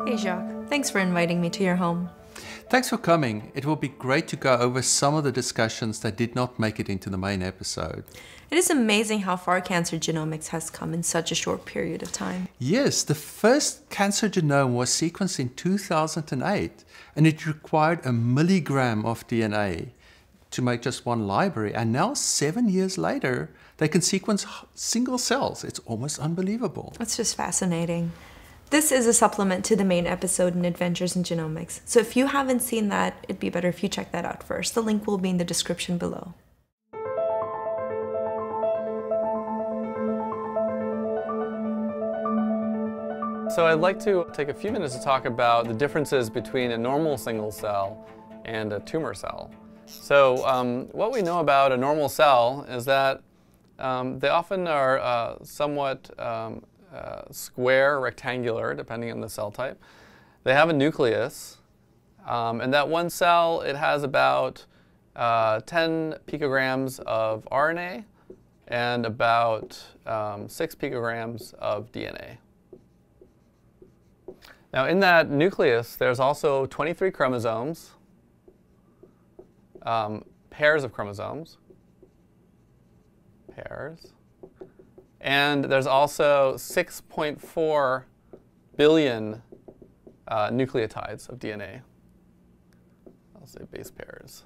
Hey Jacques, thanks for inviting me to your home. Thanks for coming. It will be great to go over some of the discussions that did not make it into the main episode. It is amazing how far cancer genomics has come in such a short period of time. Yes, the first cancer genome was sequenced in 2008, and it required a milligram of DNA to make just one library. And now, 7 years later, they can sequence single cells. It's almost unbelievable. It's just fascinating. This is a supplement to the main episode in Adventures in Genomics. So if you haven't seen that, it'd be better if you check that out first. The link will be in the description below. So I'd like to take a few minutes to talk about the differences between a normal single cell and a tumor cell. So what we know about a normal cell is that they often are somewhat square, rectangular, depending on the cell type. They have a nucleus, and that one cell, it has about 10 picograms of RNA and about 6 picograms of DNA. Now in that nucleus, there's also 23 chromosomes, pairs of chromosomes, and there's also 6.4 billion nucleotides of DNA. I'll say base pairs.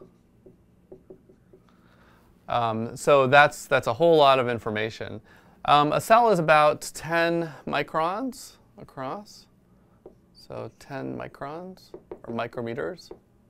So that's a whole lot of information. A cell is about 10 microns across. So 10 microns, or micrometers.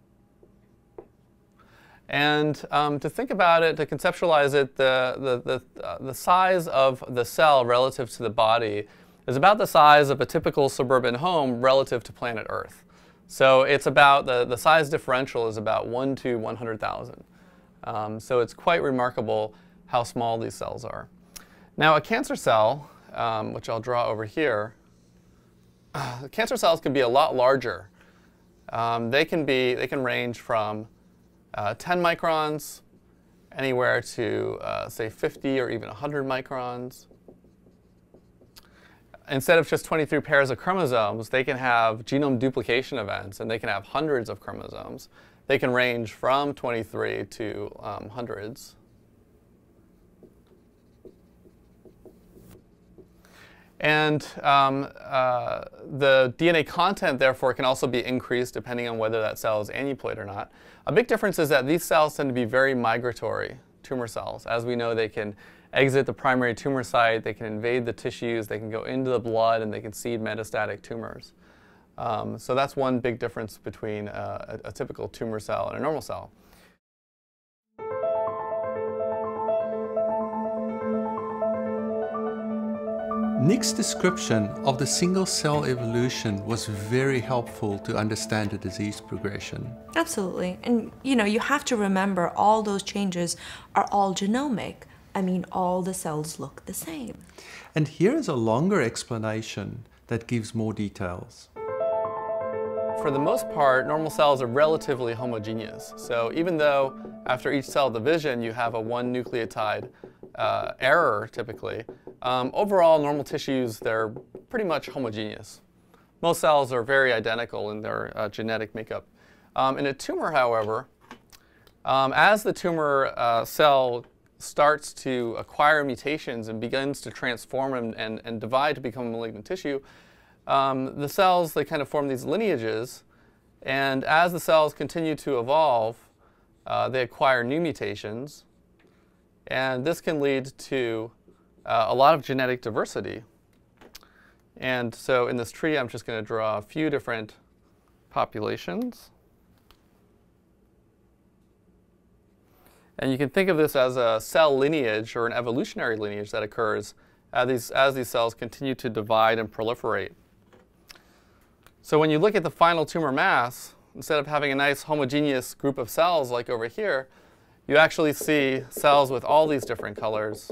And to think about it, to conceptualize it, the size of the cell relative to the body is about the size of a typical suburban home relative to planet Earth. So it's about, the size differential is about 1 to 100,000. So it's quite remarkable how small these cells are. Now a cancer cell, which I'll draw over here, cancer cells can be a lot larger. They can range from 10 microns, anywhere to, say, 50 or even 100 microns. Instead of just 23 pairs of chromosomes, they can have genome duplication events, and they can have hundreds of chromosomes. They can range from 23 to hundreds. And the DNA content, therefore, can also be increased depending on whether that cell is aneuploid or not. A big difference is that these cells tend to be very migratory tumor cells. As we know, they can exit the primary tumor site, they can invade the tissues, they can go into the blood, and they can seed metastatic tumors. So that's one big difference between a typical tumor cell and a normal cell. Nick's description of the single-cell evolution was very helpful to understand the disease progression. Absolutely. And you have to remember all those changes are all genomic. I mean, all the cells look the same. And here is a longer explanation that gives more details. For the most part, normal cells are relatively homogeneous. So even though after each cell division you have a one nucleotide error typically, overall normal tissues, they're pretty much homogeneous. Most cells are very identical in their genetic makeup. In a tumor, however, as the tumor cell starts to acquire mutations and begins to transform and divide to become malignant tissue, the cells, they kind of form these lineages, and as the cells continue to evolve, they acquire new mutations, and this can lead to a lot of genetic diversity. And so in this tree, I'm just going to draw a few different populations. And you can think of this as a cell lineage or an evolutionary lineage that occurs as these cells continue to divide and proliferate. So when you look at the final tumor mass, instead of having a nice homogeneous group of cells like over here, you actually see cells with all these different colors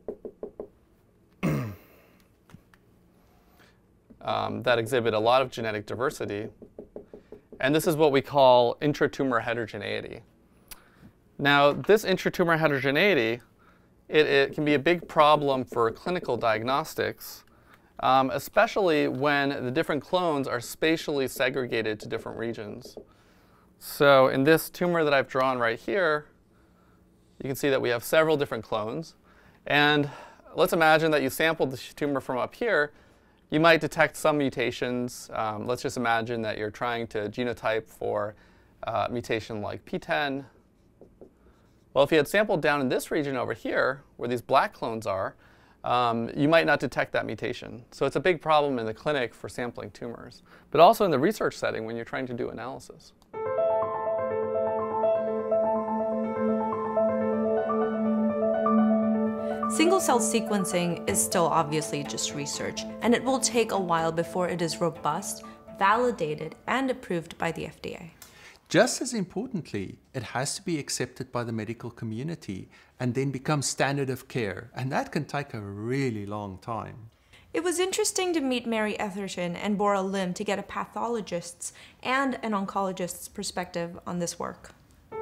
that exhibit a lot of genetic diversity. And this is what we call intratumor heterogeneity. Now, this intratumor heterogeneity, it can be a big problem for clinical diagnostics especially when the different clones are spatially segregated to different regions. So in this tumor that I've drawn right here, you can see that we have several different clones. And let's imagine that you sampled the tumor from up here. You might detect some mutations. Let's just imagine that you're trying to genotype for a mutation like P10. Well, if you had sampled down in this region over here, where these black clones are, you might not detect that mutation. So it's a big problem in the clinic for sampling tumors, but also in the research setting when you're trying to do analysis. Single-cell sequencing is still obviously just research, and it will take a while before it is robust, validated, and approved by the FDA. Just as importantly, it has to be accepted by the medical community and then become standard of care, and that can take a really long time. It was interesting to meet Mary Etherton and Bora Lim to get a pathologist's and an oncologist's perspective on this work.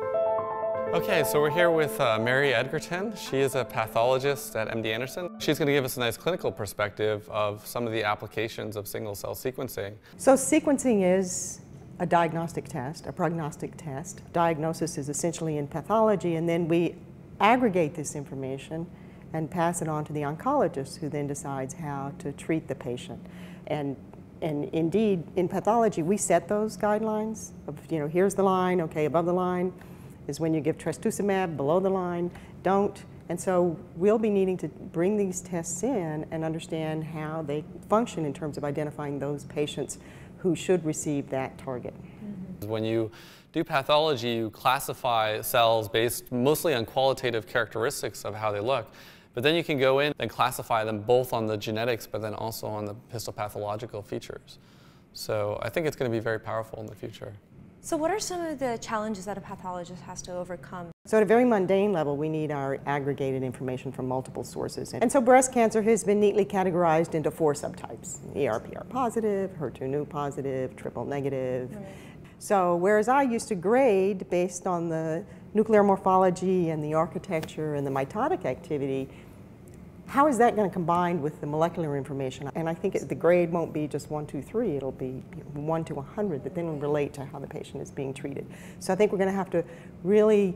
Okay, so we're here with Mary Edgerton. She is a pathologist at MD Anderson. She's going to give us a nice clinical perspective of some of the applications of single-cell sequencing. So sequencing is a diagnostic test, a prognostic test. Diagnosis is essentially in pathology, and then we aggregate this information and pass it on to the oncologist, who then decides how to treat the patient. And indeed, in pathology, we set those guidelines of, here's the line, okay, above the line is when you give trastuzumab, below the line, don't. And so we'll be needing to bring these tests in and understand how they function in terms of identifying those patients who should receive that target. Mm-hmm. When you do pathology, you classify cells based mostly on qualitative characteristics of how they look. But then you can go in and classify them both on the genetics, but then also on the histopathological features. So I think it's going to be very powerful in the future. So what are some of the challenges that a pathologist has to overcome? So at a very mundane level, we need our aggregated information from multiple sources. And so breast cancer has been neatly categorized into 4 subtypes: ER/PR positive, HER2/neu positive, triple negative. Right. So whereas I used to grade based on the nuclear morphology and the architecture and the mitotic activity, how is that going to combine with the molecular information? And I think the grade won't be just 1, 2, 3. It'll be 1 to 100 that then will relate to how the patient is being treated. So I think we're going to have to really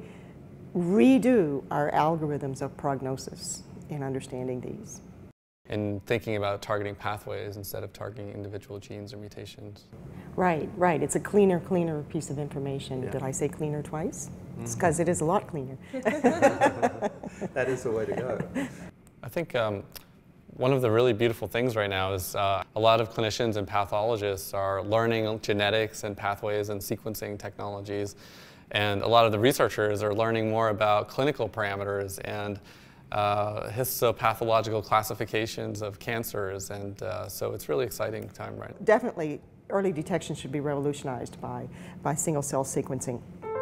redo our algorithms of prognosis in understanding these. And thinking about targeting pathways instead of targeting individual genes or mutations. Right, right. It's a cleaner piece of information. Yeah. Did I say cleaner twice? Mm-hmm. It's because it is a lot cleaner. That is the way to go. I think one of the really beautiful things right now is a lot of clinicians and pathologists are learning genetics and pathways and sequencing technologies. And a lot of the researchers are learning more about clinical parameters and histopathological classifications of cancers. And so it's really exciting time right now. Definitely, early detection should be revolutionized by single-cell sequencing.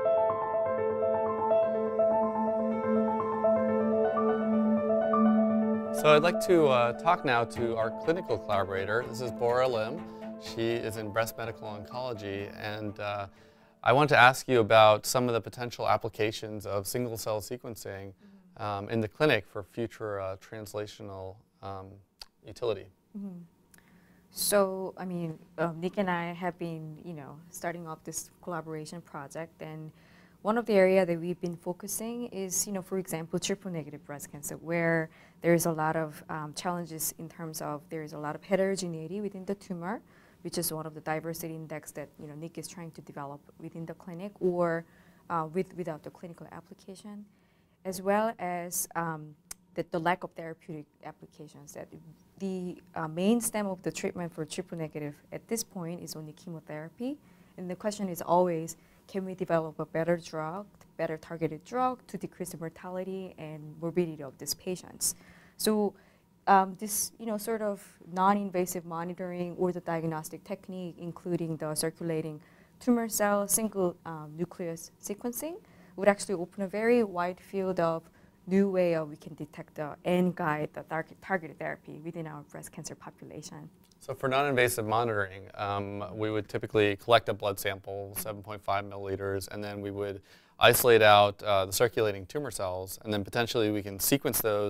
So I'd like to talk now to our clinical collaborator. This is Bora Lim. She is in breast medical oncology, and I want to ask you about some of the potential applications of single-cell sequencing in the clinic for future translational utility. Mm-hmm. So, I mean, Nick and I have been, starting off this collaboration project, and one of the areas that we've been focusing is, for example, triple-negative breast cancer, where there's a lot of challenges in terms of there's a lot of heterogeneity within the tumor, which is one of the diversity index that Nick is trying to develop within the clinic or without the clinical application, as well as the lack of therapeutic applications. That the main stem of the treatment for triple-negative at this point is only chemotherapy, and the question is always, can we develop a better drug, better targeted drug to decrease the mortality and morbidity of these patients? So this, sort of non-invasive monitoring or the diagnostic technique, including the circulating tumor cell single nucleus sequencing, would actually open a very wide field of new way of we can detect and guide the targeted therapy within our breast cancer population. So for non-invasive monitoring, we would typically collect a blood sample, 7.5 milliliters, and then we would isolate out the circulating tumor cells, and then potentially we can sequence those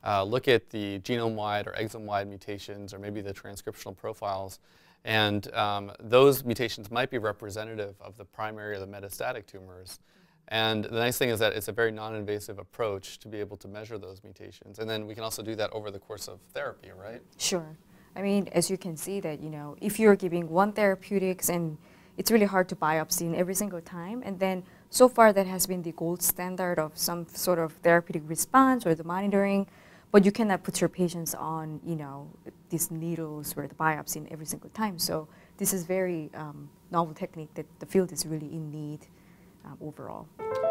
look at the genome-wide or exome-wide mutations or maybe the transcriptional profiles. And those mutations might be representative of the primary or the metastatic tumors. And the nice thing is that it's a very non-invasive approach to be able to measure those mutations. And then we can also do that over the course of therapy, right? Sure. I mean, as you can see that, if you're giving one therapeutics and it's really hard to biopsy in every single time, and then so far that has been the gold standard of some sort of therapeutic response or the monitoring, but you cannot put your patients on, these needles where the biopsy in every single time. So this is very novel technique that the field is really in need overall.